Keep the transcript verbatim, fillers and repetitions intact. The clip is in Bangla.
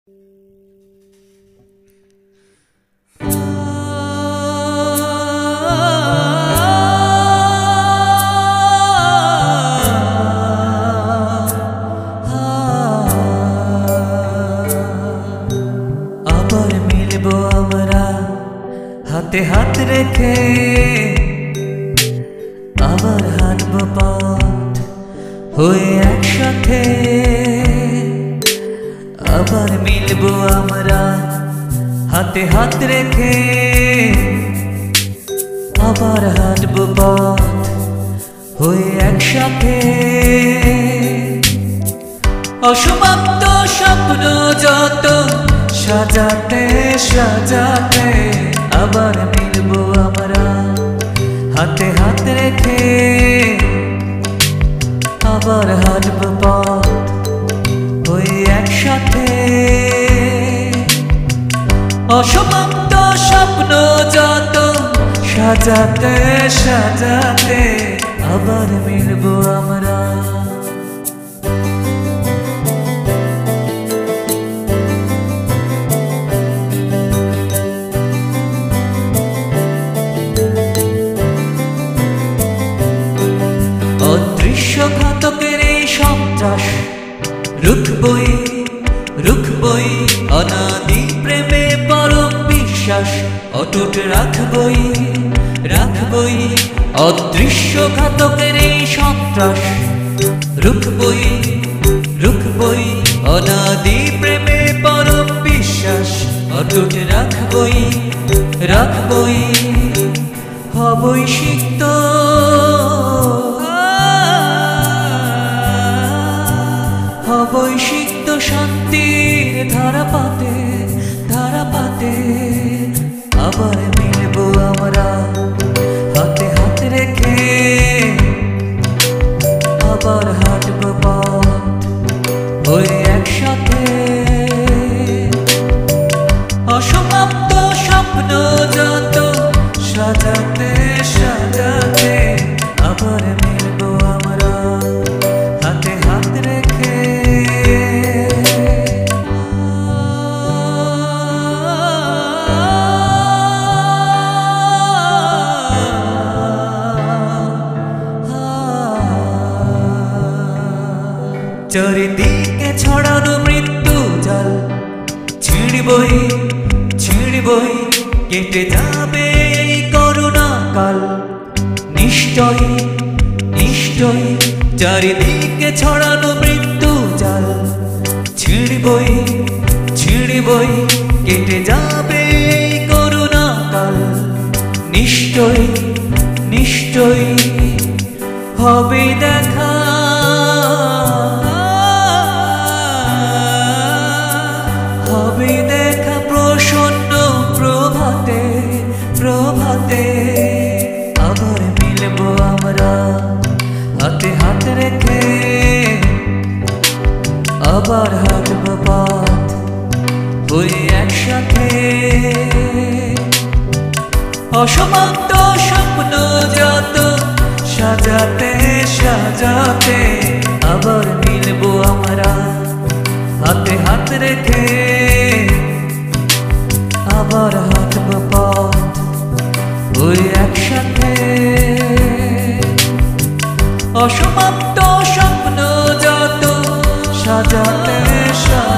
আবার মিলবো আমরা হাতে হাত রেখে, আবার হাঁটবো পথ হয়ে একসাথে। আবার মিলবো আমরা হাতে হাত রেখে, আবার হাঁটবো পথ হয়ে একসাথে। অসমাপ্ত স্বপ্ন যত সাজাতে সাজাতে আবার মিলবো আমরা হাতে হাত রেখে, আবার হাঁটবো পথ হয়ে একসাথে। অসমাপ্ত স্বপ্ন যত সাজাতে সাজাতে আবার মিলবো আমরা। অদৃশ্য ঘাতকের এই সন্ত্রাস রুখবই রুখবই, অনাদি প্রেমে পরম বিশ্বাস অটুট রাখবই রাখবই। অদৃশ্য ঘাতকের এই সন্ত্রাস রুখবই রুখবই, অনাদি প্রেমে পরম বিশ্বাস অটুট রাখবই রাখবই। হবই সিক্ত হবই সিক্ত শান্তির ধারা পাতে ধারা পাতে। আবার মিলবো আমরা হাতে হাত রেখে, আবার হাঁটবো পথ হয়ে একসাথে। অসমাপ্ত স্বপ্ন যত সাজাতে সাজাতে আবার মিলবো আমরা হাতে হাত রেখে। চারিদিকে ছড়ানো মৃত্যু জাল ছিঁড়বই ছিঁড়বই, কেটে যাবে এই করোনা কাল নিশ্চয় নিশ্চয়। চারিদিকে ছড়ানো মৃত্যু জাল ছিঁড়বই ছিঁড়বই, কেটে যাবে এই করোনা কাল নিশ্চয় নিশ্চয়। হবে দেখা হবে দেখা প্রসন্ন প্রভাতে প্রভাতে। আবার মিলবো আমরা হাতে হাত রেখে, আবার হাঁটবো পথ হয়ে একসাথে। অসমাপ্ত স্বপ্ন যত সাজাতে সাজাতে আবার মিলবো আমরা হাতে হাত রেখে, আবার হাঁটবো পথ হয়ে একসাথে। অসমাপ্ত স্বপ্ন যত সাজাতে সাজাতে